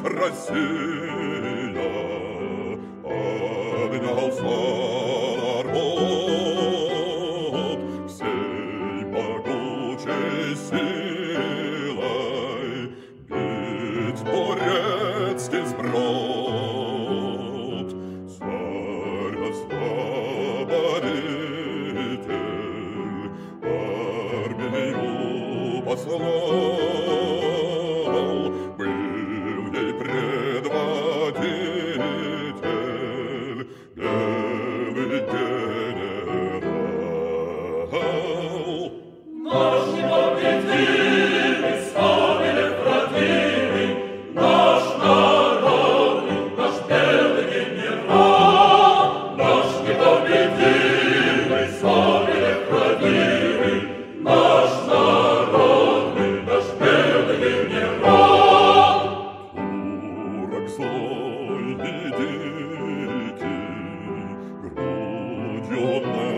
Россия, поднялся народ всей могучей силой бить турецкий сброд. Царь-освободитель армию послал, был ей предводитель, белый генерал. Наш непобедимый, славный правдивый, наш народный, наш белый генерал. Наш непобедимый, славный правдивый, наш народный, наш белый генерал. Турок злой и дикий грудью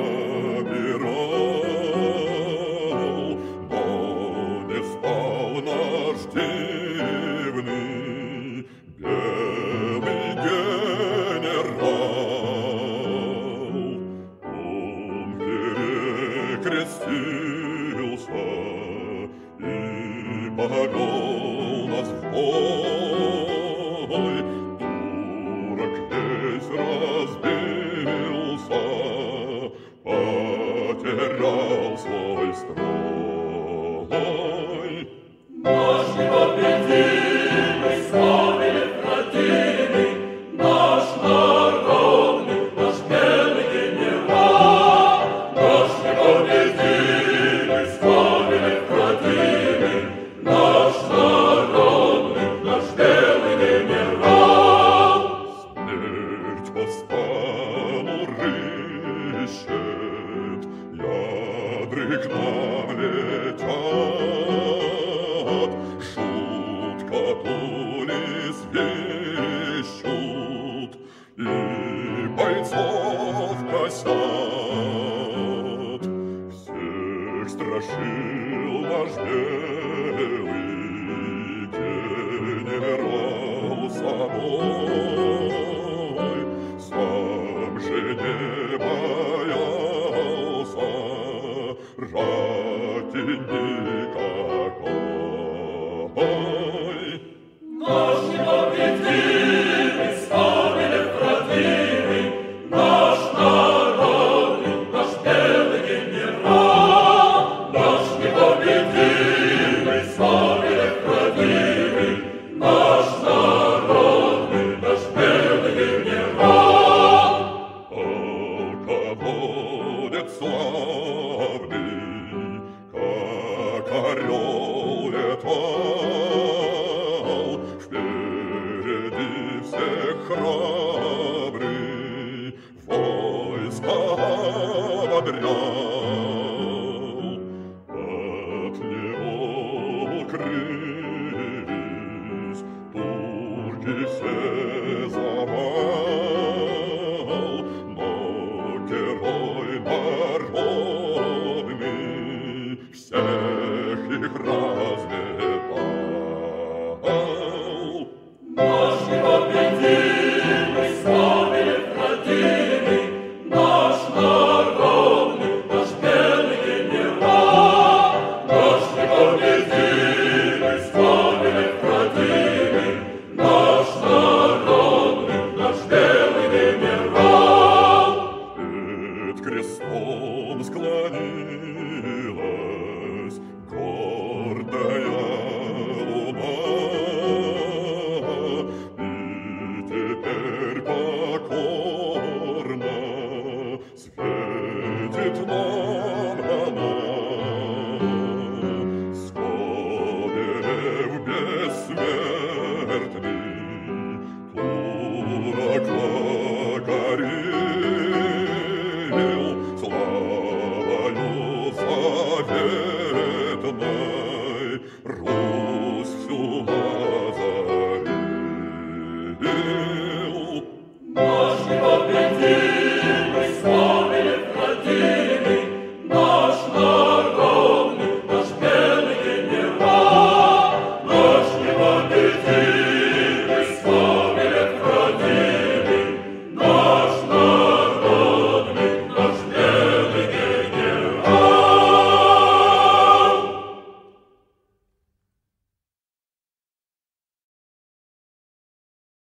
набирал, но не спал наш дивный белый генерал. Он перекрестился и повел нас в бой. Турок весь разбился, потерял свой строй. Наш непобедимый, славный правдивый, наш народный, наш белый генерал. Наш непобедимый, славный правдивый, наш народный, наш белый генерал. Смерть по стану рыщет, ядры к нам летят, шутка пули свищут и бойцов косят. Всех страшил наш белый генерал собой, сам же не боялся рати никакой. Наш непобедимый, славный правдивый, наш народный, наш белый генерал. Наш непобедимый, славный правдивый, наш народный, наш белый генерал. Полководец славный, как орел летал, впереди всех храбрый, войско ободрял. От него укрылись турки все за вал, но герой народный всех их разметал.